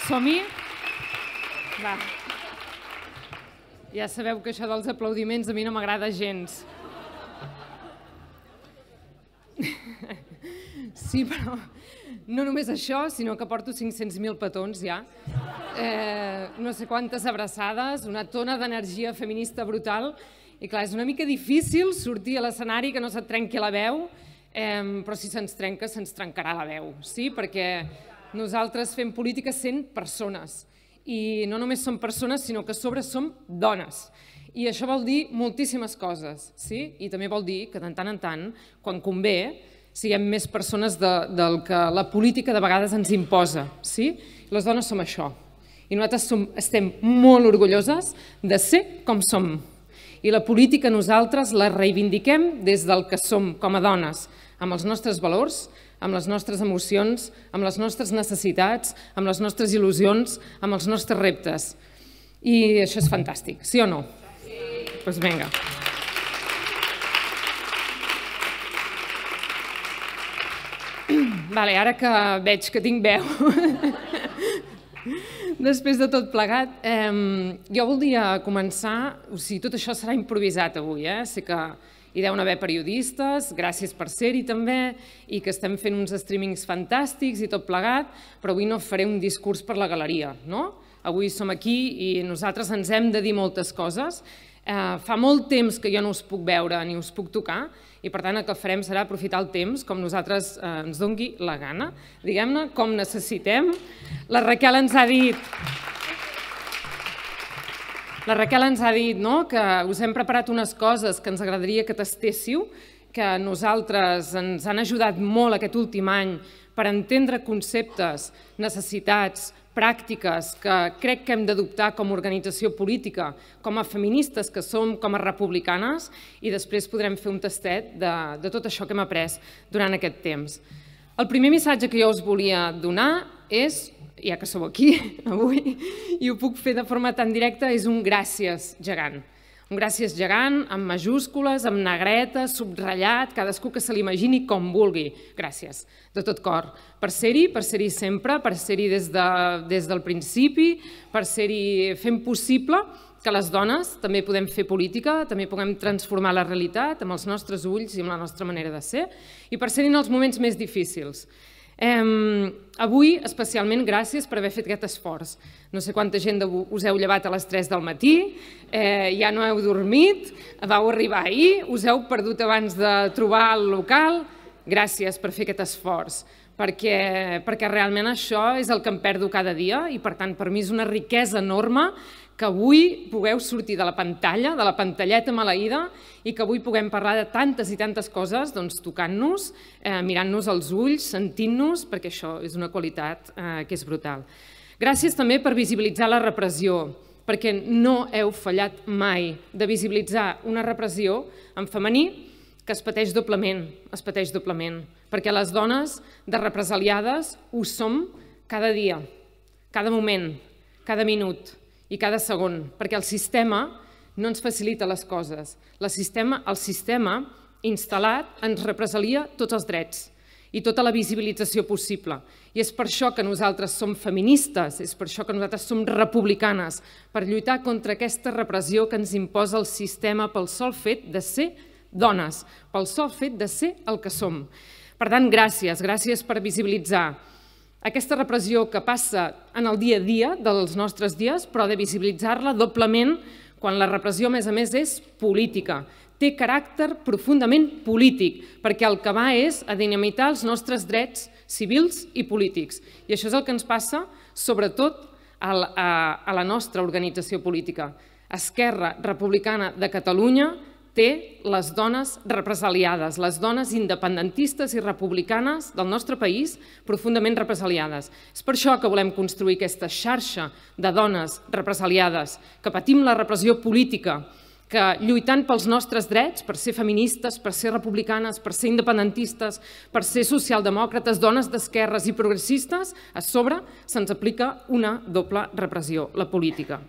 Som-hi? Va. Ja sabeu que això dels aplaudiments a mi no m'agrada gens. Sí, però no només això, sinó que porto 500.000 petons ja. No sé quantes abraçades, una tona d'energia feminista brutal. I clar, és una mica difícil sortir a l'escenari que no se't trenqui la veu, però si se'ns trenca, se'ns trencarà la veu, sí? Perquè nosaltres fem política sent persones. I no només som persones, sinó que a sobre som dones. I això vol dir moltíssimes coses, sí? I també vol dir que de tant en tant, quan convé, siguem més persones del que la política de vegades ens imposa, sí? Les dones som això. I nosaltres estem molt orgulloses de ser com som. I la política nosaltres la reivindiquem des del que som com a dones, amb els nostres valors, amb les nostres emocions, amb les nostres necessitats, amb les nostres il·lusions, amb els nostres reptes. I això és fantàstic, sí o no? Sí. Doncs vinga. Vale, ara que veig que tinc veu, després de tot plegat, jo voldria començar, o sigui, tot això serà improvisat avui, sé que hi deuen haver periodistes, gràcies per ser-hi també, i que estem fent uns streamings fantàstics i tot plegat, però avui no faré un discurs per la galeria, no? Avui som aquí i nosaltres ens hem de dir moltes coses. Fa molt temps que jo no us puc veure ni us puc tocar, i per tant el que farem serà aprofitar el temps com nosaltres ens dongui la gana, diguem-ne, com necessitem. La Raquel ens ha dit que us hem preparat unes coses que ens agradaria que tastéssiu, que a nosaltres ens han ajudat molt aquest últim any per entendre conceptes, necessitats, pràctiques que crec que hem d'adoptar com a organització política, com a feministes que som, com a republicanes, i després podrem fer un tastet de tot això que hem après durant aquest temps. El primer missatge que jo us volia donar és, ja que sou aquí avui i ho puc fer de forma tan directa, és un gràcies gegant. Un gràcies gegant, amb majúscules, amb negreta, subratllat, cadascú que se l'imagini com vulgui. Gràcies, de tot cor. Per ser-hi sempre, per ser-hi des del principi, per ser-hi fent possible que les dones també podem fer política, també puguem transformar la realitat amb els nostres ulls i amb la nostra manera de ser, i per ser-hi en els moments més difícils. Avui, especialment, gràcies per haver fet aquest esforç. No sé quanta gent us heu llevat a les 3 del matí, ja no heu dormit, vau arribar ahir, us heu perdut abans de trobar el local. Gràcies per fer aquest esforç, perquè realment això és el que em perdo cada dia i, per tant, per mi és una riquesa enorme que avui pugueu sortir de la pantalla, de la pantalleta maleïda, i que avui puguem parlar de tantes i tantes coses, doncs tocant-nos, mirant-nos als ulls, sentint-nos, perquè això és una qualitat que és brutal. Gràcies també per visibilitzar la repressió, perquè no heu fallat mai de visibilitzar una repressió en femení que es pateix doblement, perquè les dones de represaliades ho som cada dia, cada moment, cada minut i cada segon, perquè el sistema no ens facilita les coses. El sistema instal·lat ens represalia tots els drets i tota la visibilització possible. I és per això que nosaltres som feministes, és per això que nosaltres som republicanes, per lluitar contra aquesta repressió que ens imposa el sistema pel sol fet de ser dones, pel sol fet de ser el que som. Per tant, gràcies per visibilitzar aquesta repressió que passa en el dia a dia dels nostres dies, però de visibilitzar-la doblement quan la repressió, a més, és política. Té caràcter profundament polític, perquè el que va és a dinamitar els nostres drets civils i polítics. I això és el que ens passa, sobretot, a la nostra organització política. Esquerra Republicana de Catalunya té les dones represaliades, les dones independentistes i republicanes del nostre país profundament represaliades. És per això que volem construir aquesta xarxa de dones represaliades, que patim la repressió política, que lluitant pels nostres drets, per ser feministes, per ser republicanes, per ser independentistes, per ser socialdemòcrates, dones d'esquerres i progressistes, a sobre se'ns aplica una doble repressió, la política.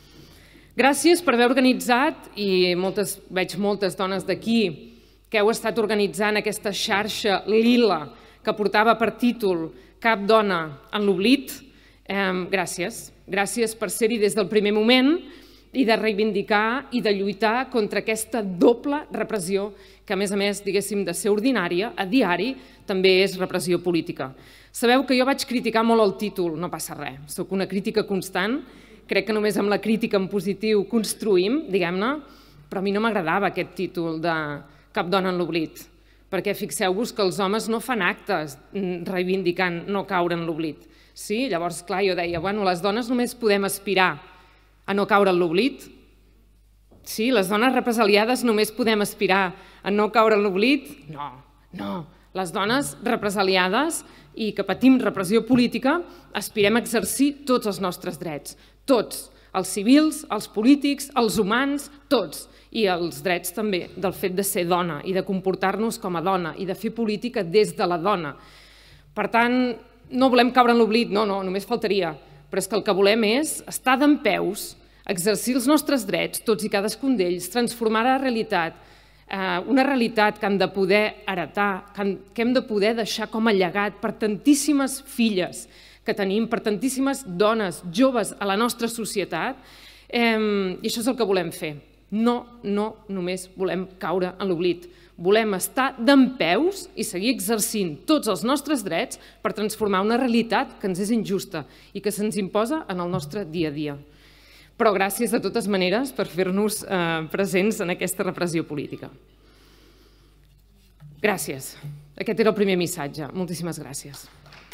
Gràcies per haver organitzat, i veig moltes dones d'aquí que heu estat organitzant aquesta xarxa lila que portava per títol Cap dona en l'oblit, Gràcies. Gràcies per ser-hi des del primer moment i de reivindicar i de lluitar contra aquesta doble repressió que, a més, diguéssim, de ser ordinària, a diari, també és repressió política. Sabeu que jo vaig criticar molt el títol, no passa res, soc una crítica constant, crec que només amb la crítica en positiu construïm, diguem-ne, però a mi no m'agradava aquest títol de Cap dona en l'oblit, perquè fixeu-vos que els homes no fan actes reivindicant no caure en l'oblit. Sí, llavors, clar, jo deia, bueno, les dones només podem aspirar a no caure en l'oblit. Sí, les dones represaliades només podem aspirar a no caure en l'oblit? No, no. Les dones represaliades i que patim repressió política aspirem a exercir tots els nostres drets, tots, els civils, els polítics, els humans, tots, i els drets també del fet de ser dona i de comportar-nos com a dona i de fer política des de la dona. Per tant, no volem caure en l'oblit, no, només faltaria, però és que el que volem és estar dempeus, exercir els nostres drets, tots i cadascun d'ells, transformar la realitat, una realitat que hem de poder heretar, que hem de poder deixar com a llegat per tantíssimes filles que tenim, per tantíssimes dones joves a la nostra societat, i això és el que volem fer. No només volem caure en l'oblit, volem estar dempeus i seguir exercint tots els nostres drets per transformar una realitat que ens és injusta i que se'ns imposa en el nostre dia a dia. Però gràcies de totes maneres per fer-nos presents en aquesta repressió política. Gràcies. Aquest era el primer missatge. Moltíssimes gràcies.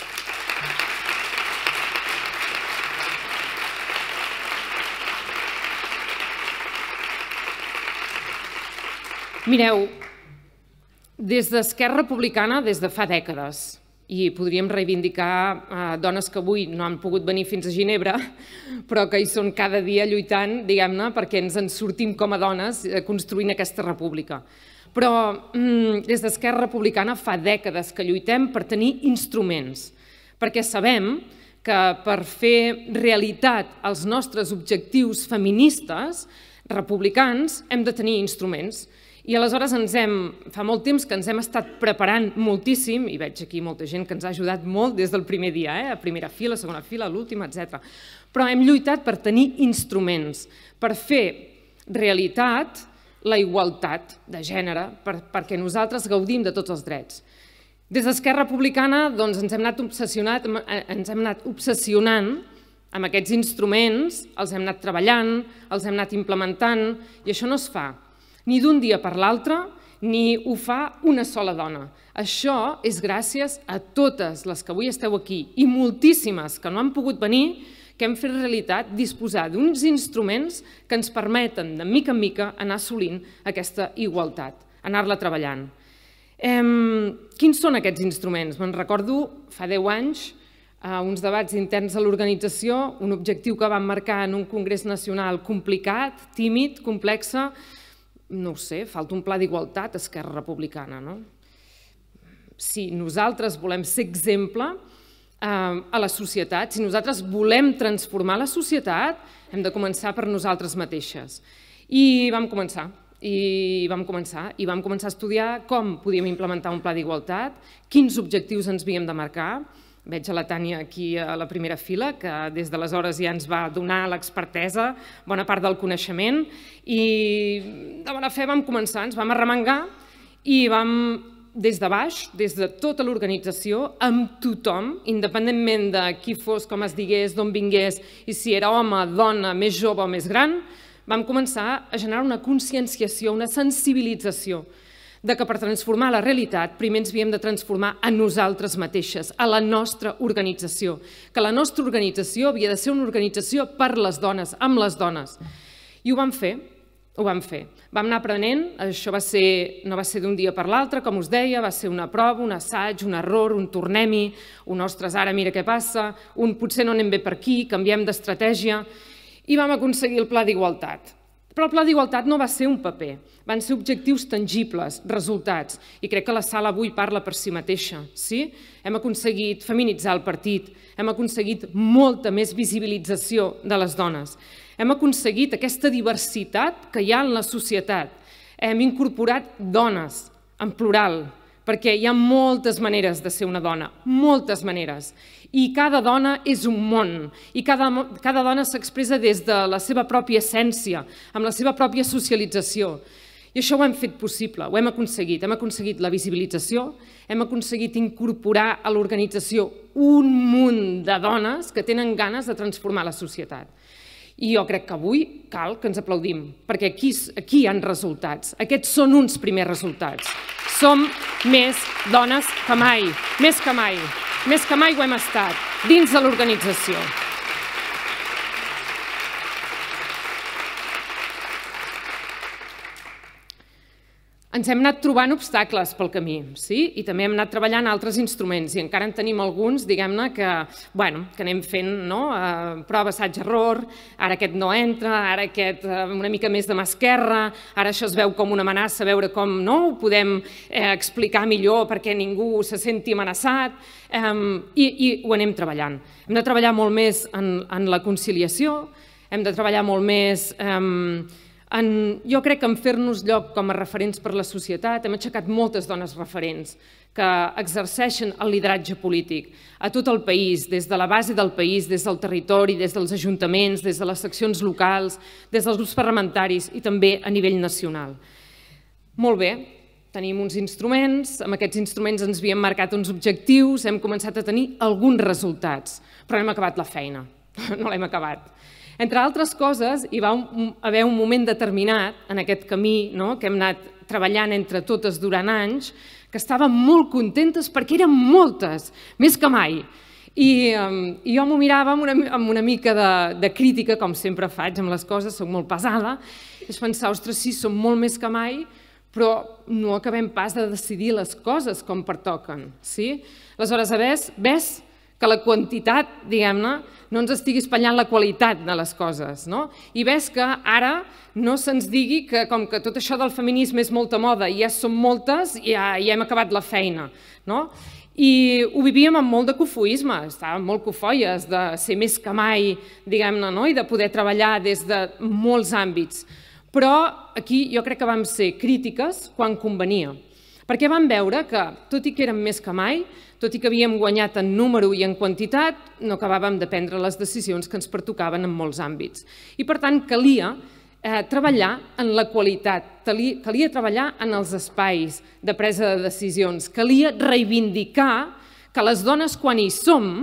Mireu, des d'Esquerra Republicana, des de fa dècades, i podríem reivindicar dones que avui no han pogut venir fins a Ginebra, però que hi són cada dia lluitant, diguem-ne, perquè ens en sortim com a dones construint aquesta república. Però des d'Esquerra Republicana fa dècades que lluitem per tenir instruments, perquè sabem que per fer realitat els nostres objectius feministes, republicans, hem de tenir instruments. I aleshores fa molt temps que ens hem estat preparant moltíssim, i veig aquí molta gent que ens ha ajudat molt des del primer dia, a primera fila, segona fila, l'última, etc. Però hem lluitat per tenir instruments, per fer realitat la igualtat de gènere, perquè nosaltres gaudim de tots els drets. Des d'Esquerra Republicana ens hem anat obsessionant amb aquests instruments, els hem anat treballant, els hem anat implementant, i això no es fa ni d'un dia per l'altre, ni ho fa una sola dona. Això és gràcies a totes les que avui esteu aquí i moltíssimes que no han pogut venir, que hem fet realitat disposar d'uns instruments que ens permeten, de mica en mica, anar assolint aquesta igualtat, anar-la treballant. Quins són aquests instruments? Me'n recordo, fa 10 anys, uns debats interns a l'organització, un objectiu que vam marcar en un congrés nacional complicat, tímid, complex. No ho sé, falta un pla d'igualtat a Esquerra Republicana, no? Si nosaltres volem ser exemple a la societat, si nosaltres volem transformar la societat, hem de començar per nosaltres mateixes. I vam començar a estudiar com podíem implementar un pla d'igualtat, quins objectius ens havíem de marcar. Veig a la Tània aquí a la primera fila, que des d'aleshores ja ens va donar l'expertesa, bona part del coneixement, i de bona fe vam començar, ens vam arremangar i vam, des de baix, des de tota l'organització, amb tothom, independentment de qui fos, com es digués, d'on vingués, i si era home, dona, més jove o més gran, vam començar a generar una conscienciació, una sensibilització, de que per transformar la realitat primer ens havíem de transformar a nosaltres mateixes, a la nostra organització, que la nostra organització havia de ser una organització per les dones, amb les dones. I ho vam fer, Vam anar aprenent, això no va ser d'un dia per l'altre, com us deia, va ser una prova, un assaig, un error, un tornem-hi, un ostres, ara mira què passa, un potser no anem bé per aquí, canviem d'estratègia, i vam aconseguir el pla d'igualtat. Però el pla d'igualtat no va ser un paper, van ser objectius tangibles, resultats, i crec que la sala avui parla per si mateixa. Hem aconseguit feminitzar el partit, hem aconseguit molta més visibilització de les dones, hem aconseguit aquesta diversitat que hi ha en la societat, hem incorporat dones, en plural, perquè hi ha moltes maneres de ser una dona, moltes maneres. I cada dona és un món, i cada dona s'expressa des de la seva pròpia essència, amb la seva pròpia socialització. I això ho hem fet possible, ho hem aconseguit la visibilització, hem aconseguit incorporar a l'organització un munt de dones que tenen ganes de transformar la societat. I jo crec que avui cal que ens aplaudim, perquè aquí hi ha resultats. Aquests són uns primers resultats. Som més dones que mai, més que mai ho hem estat, dins de l'organització. Ens hem anat trobant obstacles pel camí, sí? I també hem anat treballant altres instruments i encara en tenim alguns, diguem-ne, que anem fent prova, assaig, error, ara aquest no entra, ara aquest una mica més de mà esquerra, ara això es veu com una amenaça, a veure com ho podem explicar millor perquè ningú se senti amenaçat, i ho anem treballant. Hem de treballar molt més en la conciliació, hem de treballar molt més jo crec que en fer-nos lloc com a referents per la societat. Hem aixecat moltes dones referents que exerceixen el lideratge polític a tot el país, des de la base del país, des del territori, des dels ajuntaments, des de les seccions locals, des dels grups parlamentaris i també a nivell nacional. Molt bé, tenim uns instruments, amb aquests instruments ens havíem marcat uns objectius, hem començat a tenir alguns resultats, però no hem acabat la feina, no l'hem acabat. Entre altres coses, hi va haver un moment determinat en aquest camí que hem anat treballant entre totes durant anys, que estàvem molt contentes perquè eren moltes, més que mai. I jo m'ho mirava amb una mica de crítica, com sempre faig amb les coses, soc molt pesada, i vaig pensar, ostres, sí, som molt més que mai, però no acabem pas de decidir les coses com pertoquen. Aleshores, ves que la quantitat, diguem-ne, no ens estigui espatllant la qualitat de les coses. I ves que ara no se'ns digui que com que tot això del feminisme és molta moda i ja som moltes, ja hem acabat la feina. I ho vivíem amb molt de cofoisme, estàvem molt cofoies de ser més que mai, diguem-ne, i de poder treballar des de molts àmbits. Però aquí jo crec que vam ser crítiques quan convenia, perquè vam veure que, tot i que érem més que mai, tot i que havíem guanyat en número i en quantitat, no acabàvem de prendre les decisions que ens pertocaven en molts àmbits. I, per tant, calia treballar en la qualitat, calia treballar en els espais de presa de decisions, calia reivindicar que les dones, quan hi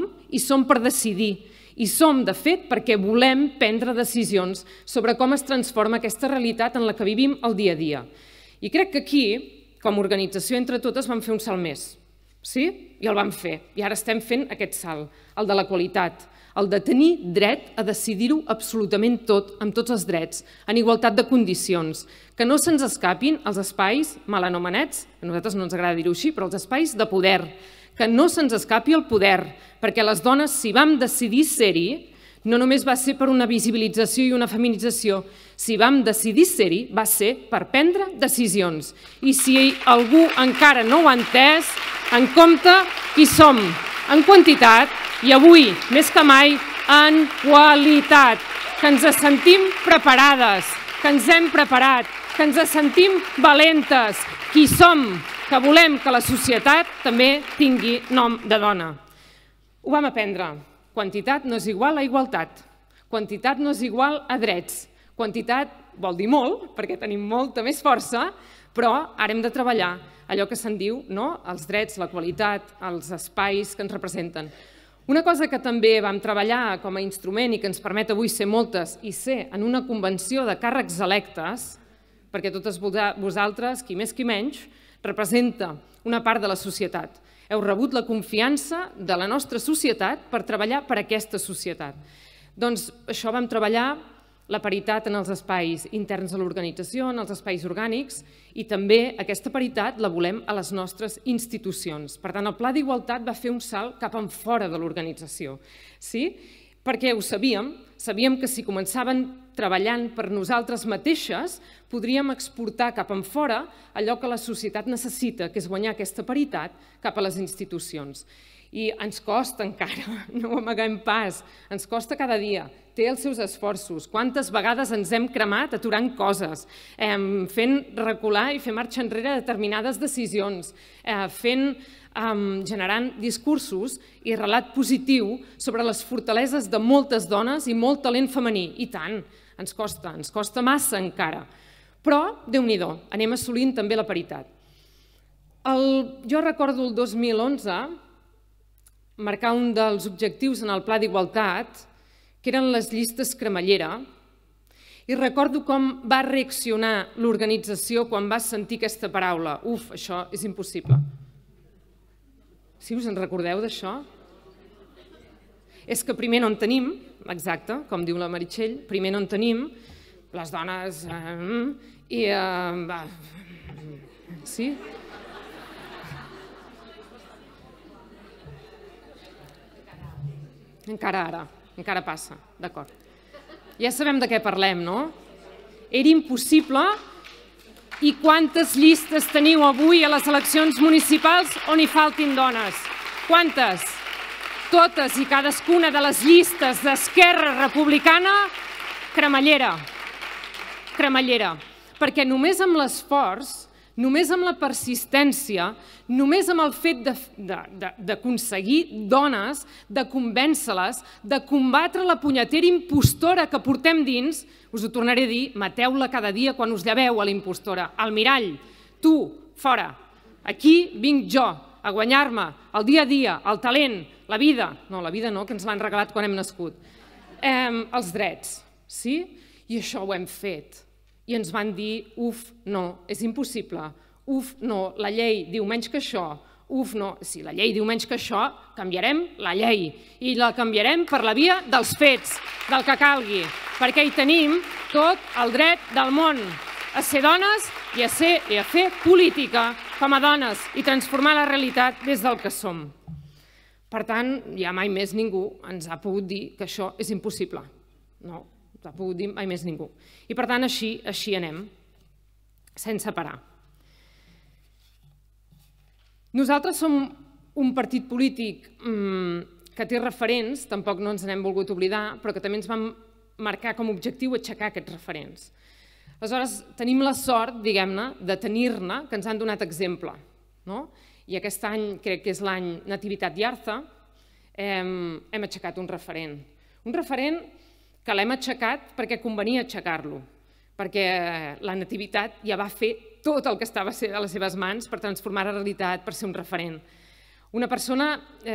som per decidir, i som, de fet, perquè volem prendre decisions sobre com es transforma aquesta realitat en la que vivim el dia a dia. I crec que aquí, com a organització entre totes, vam fer un salt més. Sí? I el vam fer. I ara estem fent aquest salt, el de la qualitat, el de tenir dret a decidir-ho absolutament tot, amb tots els drets, en igualtat de condicions, que no se'ns escapin els espais mal anomenats, a nosaltres no ens agrada dir-ho així, però els espais de poder, que no se'ns escapi el poder, perquè les dones, si vam decidir ser-hi, no només va ser per una visibilització i una feminització, si vam decidir ser-hi, va ser per prendre decisions. I si algú encara no ho ha entès, en compte qui som, en quantitat i avui, més que mai, en qualitat, que ens sentim preparades, que ens hem preparat, que ens sentim valentes, qui som, que volem que la societat també tingui nom de dona. Ho vam aprendre. Quantitat no és igual a igualtat. Quantitat no és igual a drets. Quantitat vol dir molt, perquè tenim molta més força, però ara hem de treballar allò que se'n diu els drets, la qualitat, els espais que ens representen. Una cosa que també vam treballar com a instrument i que ens permet avui ser moltes i ser en una convenció de càrrecs electes, perquè totes vosaltres, qui més qui menys, representa una part de la societat. Heu rebut la confiança de la nostra societat per treballar per aquesta societat. Doncs això vam treballar la paritat en els espais interns de l'organització, en els espais orgànics, i també aquesta paritat la volem a les nostres institucions. Per tant, el Pla d'Igualtat va fer un salt cap en fora de l'organització. Sí? Perquè ho sabíem que si començaven treballant per nosaltres mateixes, podríem exportar cap en fora allò que la societat necessita, que és guanyar aquesta paritat cap a les institucions. I ens costa encara, no ho amaguem pas, ens costa cada dia, té els seus esforços. Quantes vegades ens hem cremat aturant coses, fent recular i fer marxa enrere determinades decisions, generant discursos i relat positiu sobre les fortaleses de moltes dones i molt talent femení. I tant, ens costa massa encara. Però, Déu-n'hi-do, anem assolint també la paritat. Jo recordo el 2011 marcar un dels objectius en el Pla d'Igualtat, que eren les llistes cremallera, i recordo com va reaccionar l'organització quan va sentir aquesta paraula. Uf, això és impossible. Sí, us en recordeu d'això? És que primer no en tenim, exacte, com diu la Meritxell, primer no en tenim, les dones... Sí? Encara passa, d'acord. Ja sabem de què parlem, no? Era impossible. I quantes llistes teniu avui a les eleccions municipals on hi faltin dones? Quantes? Totes i cadascuna de les llistes d'Esquerra Republicana, cremallera. Cremallera. Perquè només amb l'esforç, només amb la persistència, només amb el fet d'aconseguir dones, de convèncer-les, de combatre la punyetera impostora que portem dins, us ho tornaré a dir, mateu-la cada dia quan us lleveu a la impostora. Al mirall, tu, fora. Aquí vinc jo, a guanyar-me el dia a dia, el talent, la vida. No, la vida no, que ens l'han regalat quan hem nascut. Els drets, sí? I això ho hem fet. I ens van dir, uf, no, és impossible, uf, no, la llei diu menys que això, uf, no, si la llei diu menys que això, canviarem la llei i la canviarem per la via dels fets, del que calgui, perquè hi tenim tot el dret del món a ser dones i a fer política com a dones i transformar la realitat des del que som. Per tant, ja mai més ningú ens ha pogut dir que això és impossible. No, ha pogut dir mai més ningú. I per tant, així anem, sense parar. Nosaltres som un partit polític que té referents, tampoc no ens n'hem volgut oblidar, però que també ens vam marcar com a objectiu aixecar aquests referents. Aleshores, tenim la sort, diguem-ne, de tenir-ne, que ens han donat exemple. I aquest any, crec que és l'any Nativitat Yarza, hem aixecat un referent. Un referent que l'hem aixecat perquè convenia aixecar-lo, perquè la Nativitat ja va fer tot el que estava a les seves mans per transformar la realitat, per ser un referent. Una persona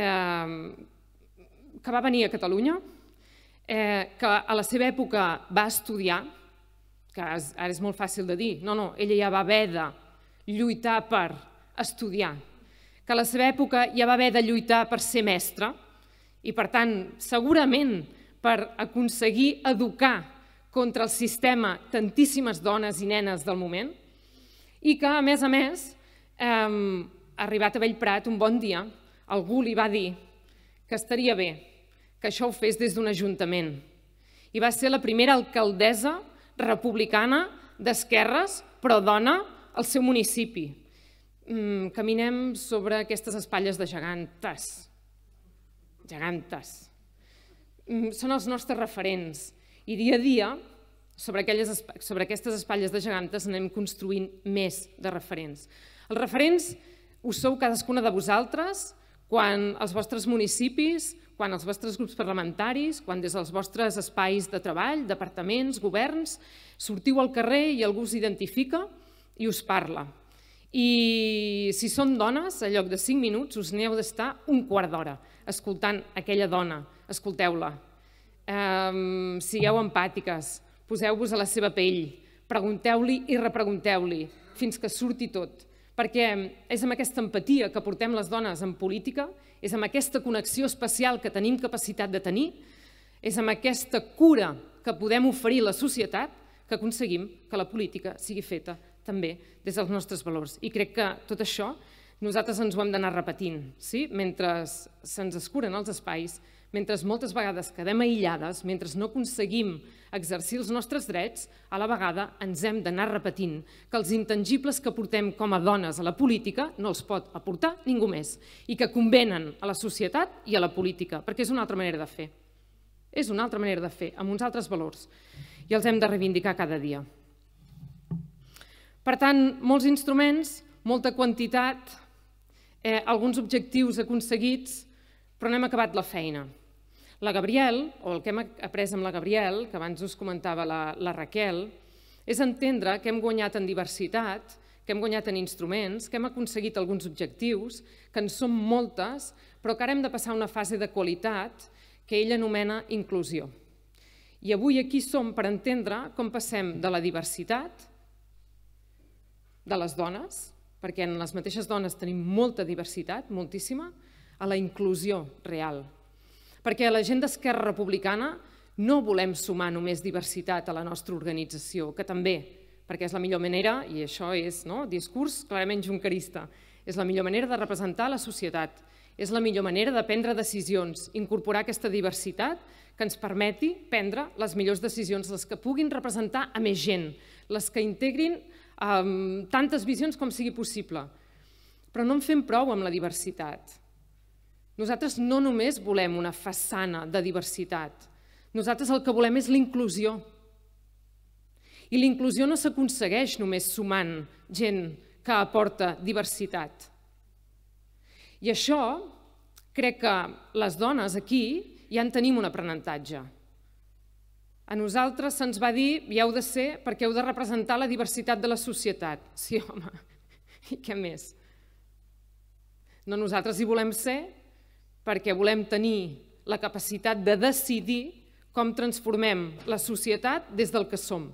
que va venir a Catalunya, que a la seva època va estudiar, que ara és molt fàcil de dir, no, ella ja va haver de lluitar per estudiar, que a la seva època ja va haver de lluitar per ser mestra i, per tant, segurament per aconseguir educar contra el sistema tantíssimes dones i nenes del moment i que, a més, arribat a Bellprat un bon dia, algú li va dir que estaria bé que això ho fes des d'un ajuntament. I va ser la primera alcaldessa republicana d'esquerres, però dona, al seu municipi. Caminem sobre aquestes espatlles de gegantes. Gegantes. Són els nostres referents i dia a dia sobre aquestes espatlles de gegantes anem construint més de referents. Els referents ho sou cadascuna de vosaltres quan els vostres municipis, quan els vostres grups parlamentaris, quan des dels vostres espais de treball, departaments, governs, sortiu al carrer i algú us identifica i us parla. I si són dones, a lloc de 5 minuts, us n'heu d'estar un quart d'hora escoltant aquella dona. Escolteu-la. Sigueu empàtiques, poseu-vos a la seva pell, pregunteu-li i repregunteu-li fins que surti tot. Perquè és amb aquesta empatia que portem les dones en política, és amb aquesta connexió especial que tenim capacitat de tenir, és amb aquesta cura que podem oferir a la societat que aconseguim que la política sigui feta també des dels nostres valors. I crec que tot això nosaltres ens ho hem d'anar repetint. Mentre se'ns escuren els espais, mentre moltes vegades quedem aïllades, mentre no aconseguim exercir els nostres drets, a la vegada ens hem d'anar repetint que els intangibles que portem com a dones a la política no els pot aportar ningú més i que convenen a la societat i a la política, perquè és una altra manera de fer. És una altra manera de fer, amb uns altres valors, i els hem de reivindicar cada dia. Per tant, molts instruments, molta quantitat, alguns objectius aconseguits, però no hem acabat la feina. La Gabriel, o el que hem après amb la Gabriel, que abans us comentava la Raquel, és entendre que hem guanyat en diversitat, que hem guanyat en instruments, que hem aconseguit alguns objectius, que en som moltes, però que ara hem de passar a una fase de qualitat que ell anomena inclusió. I avui aquí som per entendre com passem de la diversitat de les dones, perquè en les mateixes dones tenim molta diversitat, moltíssima, a la inclusió real. Perquè a la gent d'Esquerra Republicana no volem sumar només diversitat a la nostra organització, que també, perquè és la millor manera, i això és discurs clarament junquerista, és la millor manera de representar la societat, és la millor manera de prendre decisions, incorporar aquesta diversitat que ens permeti prendre les millors decisions, les que puguin representar a més gent, les que integrin tantes visions com sigui possible. Però no en fem prou amb la diversitat. Nosaltres no només volem una façana de diversitat, nosaltres el que volem és l'inclusió. I la inclusió no s'aconsegueix només sumant gent que aporta diversitat. I això crec que les dones aquí ja en tenim un aprenentatge. A nosaltres se'ns va dir hi heu de ser perquè heu de representar la diversitat de la societat. Sí, home, i què més? No, nosaltres hi volem ser perquè volem tenir la capacitat de decidir com transformem la societat des del que som.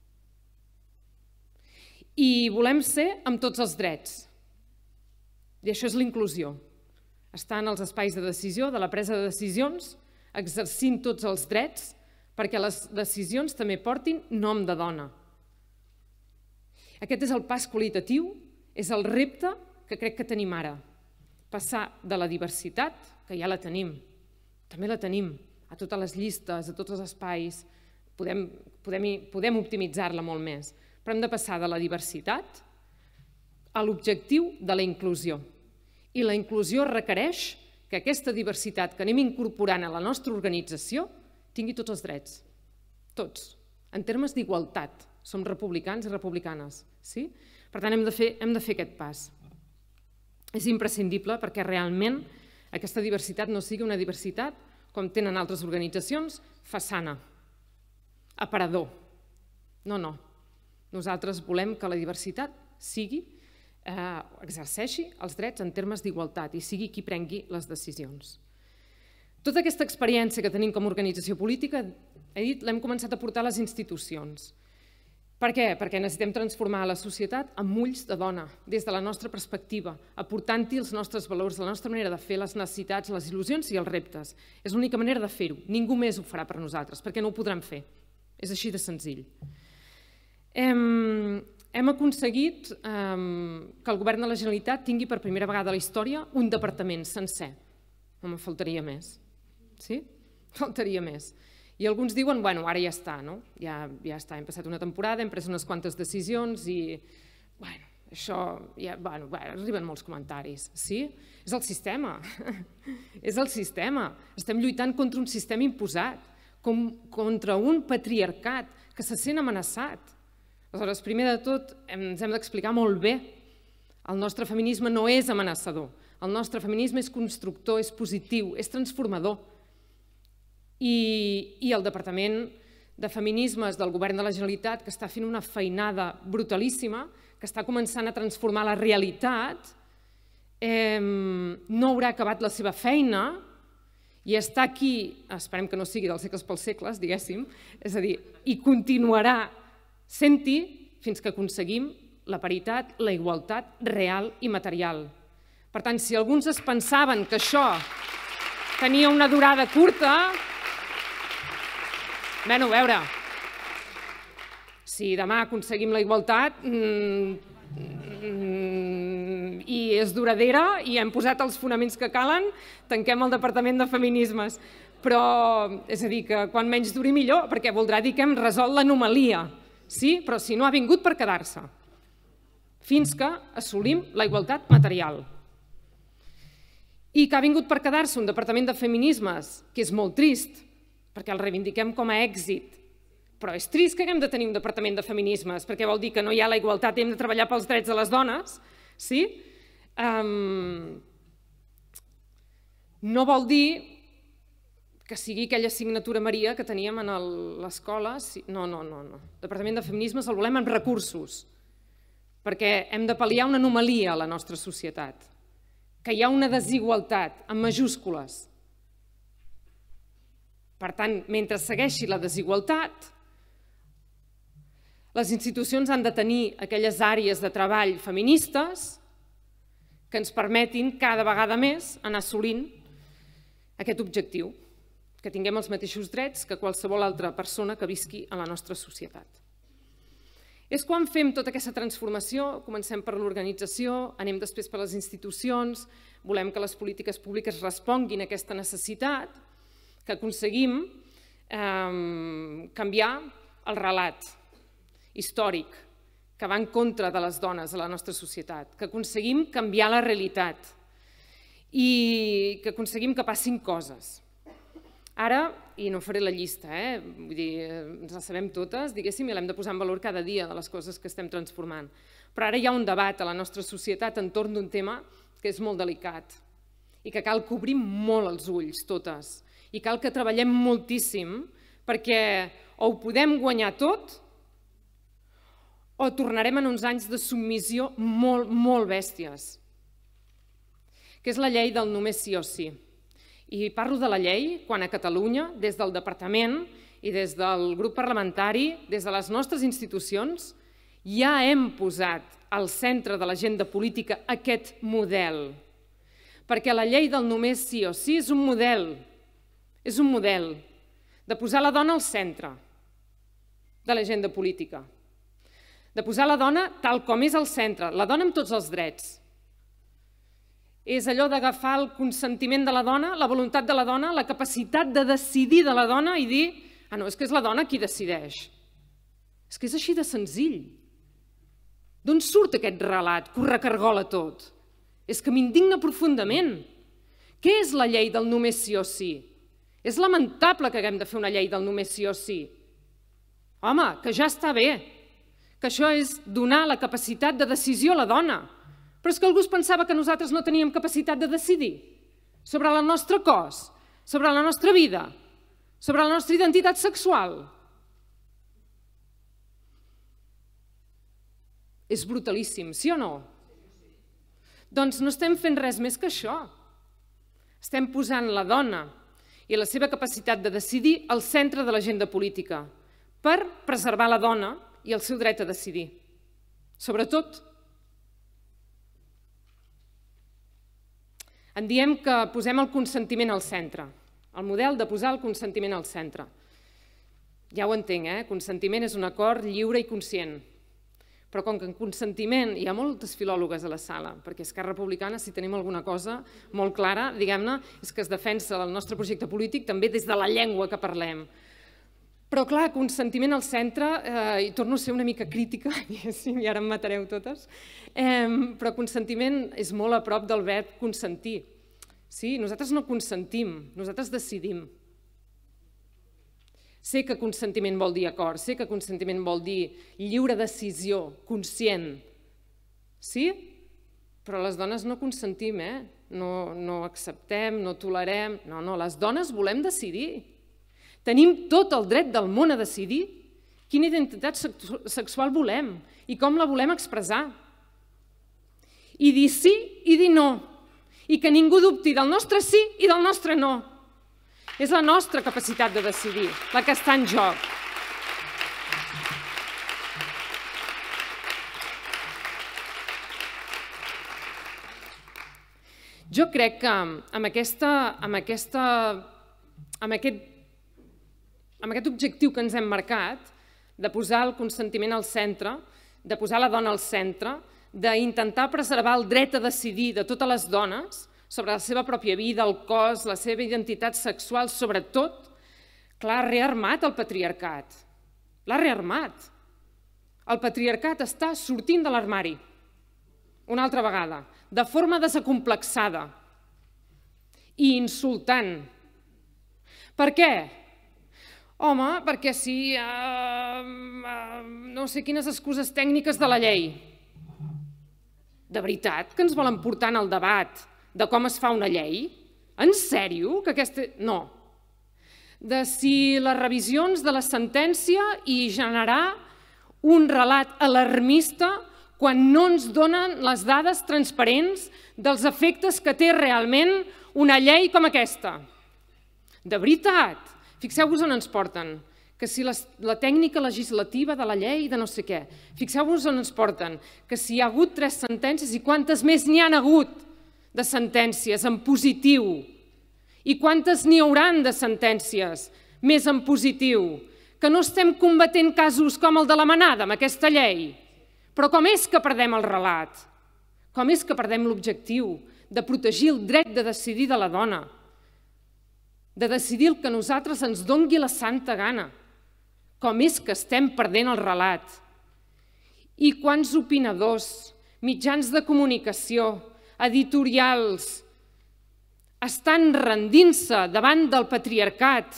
I volem ser amb tots els drets. I això és la inclusió. Estar en els espais de decisió, de la presa de decisions, exercint tots els drets, perquè les decisions també portin nom de dona. Aquest és el pas qualitatiu, és el repte que crec que tenim ara. Passar de la diversitat, que ja la tenim, també la tenim, a totes les llistes, a tots els espais, podem optimitzar-la molt més, però hem de passar de la diversitat a l'objectiu de la inclusió. I la inclusió requereix que aquesta diversitat que anem incorporant a la nostra organització tingui tots els drets, tots, en termes d'igualtat. Som republicans i republicanes, sí? Per tant, hem de fer aquest pas. És imprescindible perquè realment aquesta diversitat no sigui una diversitat, com tenen altres organitzacions, façana, aparador. No. Nosaltres volem que la diversitat exerceixi els drets en termes d'igualtat i sigui qui prengui les decisions. Tota aquesta experiència que tenim com a organització política, he dit, l'hem començat a portar a les institucions. Per què? Perquè necessitem transformar la societat amb ulls de dona, des de la nostra perspectiva, aportant-hi els nostres valors, la nostra manera de fer, les necessitats, les il·lusions i els reptes. És l'única manera de fer-ho. Ningú més ho farà per nosaltres, perquè no ho podrem fer. És així de senzill. Hem aconseguit que el govern de la Generalitat tingui per primera vegada a la història un departament sencer. No me'n faltaria més. Sí? Faltaria més. I alguns diuen, bueno, ara ja està, no? Ja està, hem passat una temporada, hem pres unes quantes decisions i, bueno, això, arriben molts comentaris. Sí? És el sistema. És el sistema. Estem lluitant contra un sistema imposat, contra un patriarcat que se sent amenaçat. Aleshores, primer de tot, ens hem d'explicar molt bé. El nostre feminisme no és amenaçador. El nostre feminisme és constructor, és positiu, és transformador. I el Departament de Feminismes del Govern de la Generalitat, que està fent una feinada brutalíssima, que està començant a transformar la realitat, no haurà acabat la seva feina i està aquí, esperem que no sigui dels segles pels segles, diguéssim, és a dir, i continuarà sent-hi fins que aconseguim la paritat, la igualtat real i material. Per tant, si alguns es pensaven que això tenia una durada curta, a veure, si demà aconseguim la igualtat i és duradera i hem posat els fonaments que calen, tanquem el Departament de Feminismes. però és a dir, que quan menys duri millor, perquè voldrà dir que hem resolt l'anomalia, sí? Però si no ha vingut per quedar-se, fins que assolim la igualtat material. I que ha vingut per quedar-se un departament de feminismes, que és molt trist, perquè el reivindiquem com a èxit, però és trist que haguem de tenir un departament de feminismes, perquè vol dir que no hi ha la igualtat i hem de treballar pels drets de les dones, sí? No vol dir que sigui aquella assignatura Maria que teníem a l'escola. No. El departament de feminismes el volem amb recursos, perquè hem de pal·liar una anomalia a la nostra societat, que hi ha una desigualtat en majúscules. Per tant, mentre segueixi la desigualtat, les institucions han de tenir aquelles àrees de treball feministes que ens permetin cada vegada més anar assolint aquest objectiu, que tinguem els mateixos drets que qualsevol altra persona que visqui a la nostra societat. És quan fem tota aquesta transformació, comencem per l'organització, anem després per les institucions, volem que les polítiques públiques responguin a aquesta necessitat, que aconseguim canviar el relat històric que va en contra de les dones a la nostra societat, que aconseguim canviar la realitat i que aconseguim que passin coses. Ara, i no faré la llista, vull dir, ens la sabem totes, diguéssim, i l'hem de posar en valor cada dia de les coses que estem transformant. Però ara hi ha un debat a la nostra societat entorn d'un tema que és molt delicat i que cal cobrir molt els ulls, totes, i cal que treballem moltíssim perquè o ho podem guanyar tot o tornarem en uns anys de submissió molt, molt bèsties, que és la llei del només sí o sí. I parlo de la llei quan a Catalunya, des del departament i des del grup parlamentari, des de les nostres institucions, ja hem posat al centre de l'agenda política aquest model. Perquè la llei del només sí o sí és un model de posar la dona al centre de l'agenda política, de posar la dona tal com és al centre, la dona amb tots els drets. És allò d'agafar el consentiment de la dona, la voluntat de la dona, la capacitat de decidir de la dona i dir no, és que és la dona qui decideix. És que és així de senzill. D'on surt aquest relat que ho recargola tot? És que m'indigna profundament. Què és la llei del només sí o sí? És lamentable que haguem de fer una llei del només sí o sí. Home, que ja està bé, que això és donar la capacitat de decisió a la dona. Però és que algú es pensava que nosaltres no teníem capacitat de decidir sobre el nostre cos, sobre la nostra vida, sobre la nostra identitat sexual. És brutalíssim, sí o no? Doncs no estem fent res més que això. Estem posant la dona i la seva capacitat de decidir al centre de l'agenda política per preservar la dona i el seu dret a decidir. Sobretot, en diem que posem el consentiment al centre, el model de posar el consentiment al centre. Ja ho entenc, consentiment és un acord lliure i conscient. Però com que en consentiment hi ha moltes filòlogues a la sala, perquè Esquerra Republicana, si tenim alguna cosa molt clara, diguem-ne, és que es defensa el nostre projecte polític també des de la llengua que parlem. Però clar, consentiment al centre, i torno a ser una mica crítica, i ara em matareu totes, però consentiment és molt a prop del verb consentir. Sí, nosaltres no consentim, nosaltres decidim. Sé que consentiment vol dir acord, sé que consentiment vol dir lliure decisió, conscient. Sí? Però les dones no consentim, no acceptem, no tolerem. No, les dones volem decidir. Tenim tot el dret del món a decidir quina identitat sexual volem i com la volem expressar. I dir sí i dir no. I que ningú dubti del nostre sí i del nostre no. És la nostra capacitat de decidir, la que està en joc. Jo crec que amb aquest objectiu que ens hem marcat, de posar el consentiment al centre, de posar la dona al centre, d'intentar preservar el dret a decidir de totes les dones, sobre la seva pròpia vida, el cos, la seva identitat sexual, sobretot, clar, ha rearmat el patriarcat. L'ha rearmat. El patriarcat està sortint de l'armari, una altra vegada, de forma desacomplexada i insultant. Per què? Home, perquè sí, no sé quines excuses tècniques de la llei. De veritat que ens volen portar en el debat de com es fa una llei? En sèrio? No. De si les revisions de la sentència i generar un relat alarmista quan no ens donen les dades transparents dels efectes que té realment una llei com aquesta. De veritat, fixeu-vos on ens porten, que si la tècnica legislativa de la llei de no sé què, fixeu-vos on ens porten, que si hi ha hagut 3 sentències i quantes més n'hi han hagut de sentències en positiu i quantes n'hi hauran de sentències més en positiu, que no estem combatent casos com el de la manada amb aquesta llei. Però com és que perdem el relat? Com és que perdem l'objectiu de protegir el dret de decidir de la dona? De decidir el que a nosaltres ens dongui la santa gana? Com és que estem perdent el relat? I quants opinadors, mitjans de comunicació, editorials, estan rendint-se davant del patriarcat?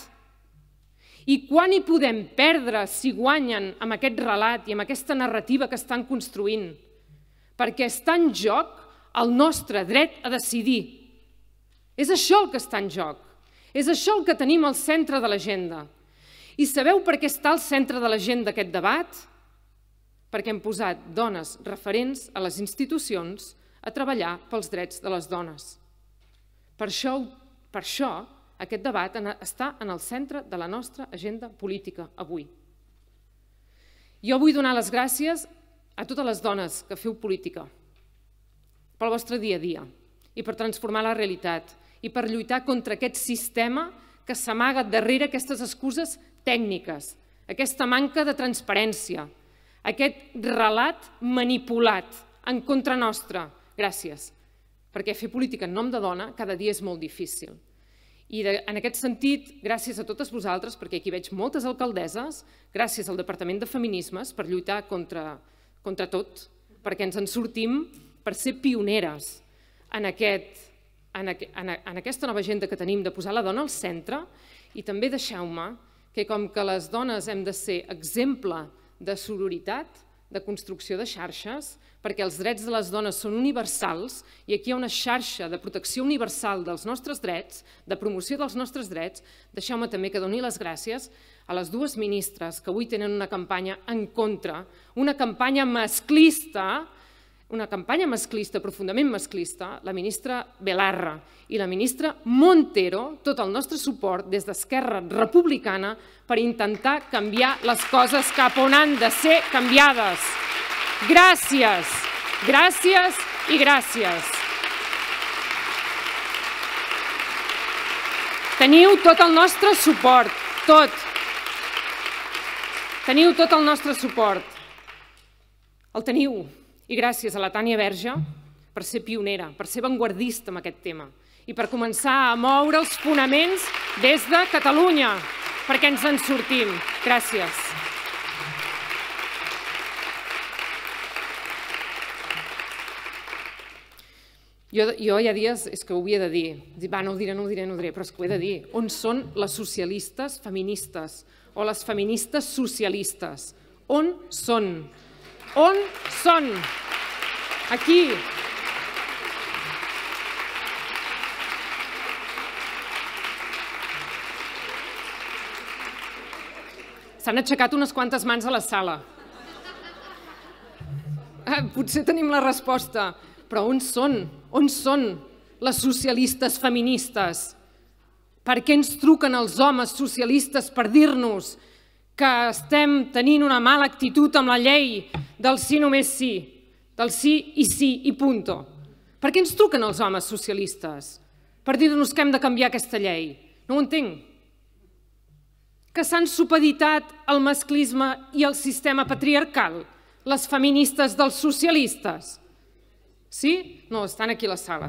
I quan hi podem perdre si guanyen amb aquest relat i amb aquesta narrativa que estan construint? Perquè està en joc el nostre dret a decidir. És això el que està en joc. És això el que tenim al centre de l'agenda. I sabeu per què està al centre de l'agenda aquest debat? Perquè hem posat dones referents a les institucions a treballar pels drets de les dones. Per això aquest debat està en el centre de la nostra agenda política avui. Jo vull donar les gràcies a totes les dones que feu política, pel vostre dia a dia i per transformar la realitat i per lluitar contra aquest sistema que s'amaga darrere aquestes excuses tècniques, aquesta manca de transparència, aquest relat manipulat en contra nostra. Gràcies, perquè fer política en nom de dona cada dia és molt difícil. I en aquest sentit, gràcies a totes vosaltres, perquè aquí veig moltes alcaldesses, gràcies al Departament de Feminismes per lluitar contra tot, perquè ens en sortim per ser pioneres en aquesta nova agenda que tenim de posar la dona al centre. I també deixeu-me que com que les dones hem de ser exemple de sororitat, de construcció de xarxes, perquè els drets de les dones són universals i aquí hi ha una xarxa de protecció universal dels nostres drets, de promoció dels nostres drets, deixeu-me també que doni les gràcies a les 2 ministres que avui tenen una campanya en contra, una campanya masclista, profundament masclista, la ministra Belarra i la ministra Montero, tot el nostre suport des d'Esquerra Republicana per intentar canviar les coses cap on han de ser canviades. Gràcies, gràcies i gràcies. Teniu tot el nostre suport, tot. Teniu tot el nostre suport. El teniu. I gràcies a la Tània Verge per ser pionera, per ser avantguardista en aquest tema i per començar a moure els fonaments des de Catalunya, perquè ens en sortim. Gràcies. Jo hi ha dies que ho havia de dir. No ho diré, però és que ho he de dir. On són les socialistes feministes o les feministes socialistes? On són? On són? Aquí. S'han aixecat unes quantes mans a la sala. Potser tenim la resposta, però on són? On són les socialistes feministes? Per què ens truquen els homes socialistes per dir-nos que estem tenint una mala actitud amb la llei del sí només sí, del sí i punto? Per què ens truquen els homes socialistes? Per dir-nos que hem de canviar aquesta llei? No ho entenc. Que s'han supeditat el masclisme i el sistema patriarcal, les feministes dels socialistes? Sí? No, estan aquí a la sala.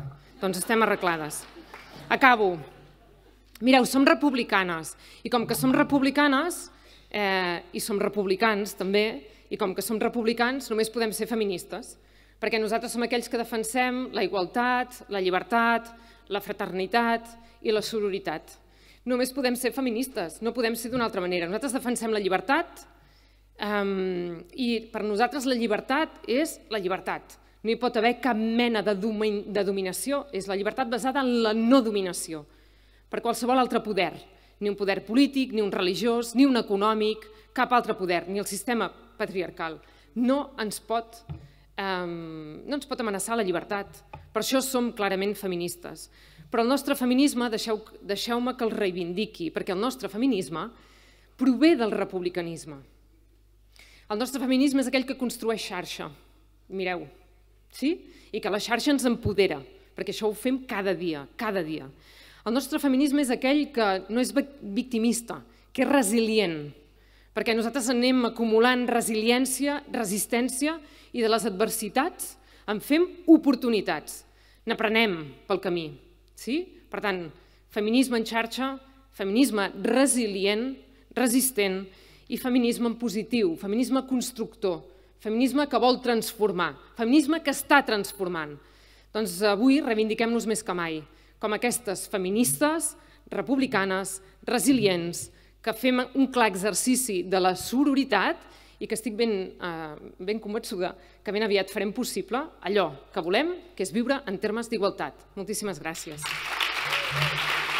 Doncs estem arreglades. Acabo. Mireu, som republicanes, i com que som republicanes, i som republicans també, i com que som republicans només podem ser feministes, perquè nosaltres som aquells que defensem la igualtat, la llibertat, la fraternitat i la sororitat. Només podem ser feministes, no podem ser d'una altra manera. Nosaltres defensem la llibertat i per nosaltres la llibertat és la llibertat. No hi pot haver cap mena de dominació, és la llibertat basada en la no dominació per qualsevol altre poder, ni un poder polític, ni un religiós, ni un econòmic, cap altre poder, ni el sistema patriarcal. No ens pot amenaçar la llibertat. Per això som clarament feministes. Però el nostre feminisme, deixeu-me que el reivindiqui, perquè el nostre feminisme prové del republicanisme. El nostre feminisme és aquell que construeix xarxa. Mireu, sí? I que la xarxa ens empodera, perquè això ho fem cada dia, cada dia. El nostre feminisme és aquell que no és victimista, que és resilient, perquè nosaltres anem acumulant resiliència, resistència, i de les adversitats en fem oportunitats. N'aprenem pel camí. Per tant, feminisme en xarxa, feminisme resilient, resistent i feminisme en positiu, feminisme constructor, feminisme que vol transformar, feminisme que està transformant. Doncs avui reivindiquem-nos més que mai, com aquestes feministes, republicanes, resilients, que fem un clar exercici de la sororitat i que estic ben convençuda que ben aviat farem possible allò que volem, que és viure en termes d'igualtat. Moltíssimes gràcies.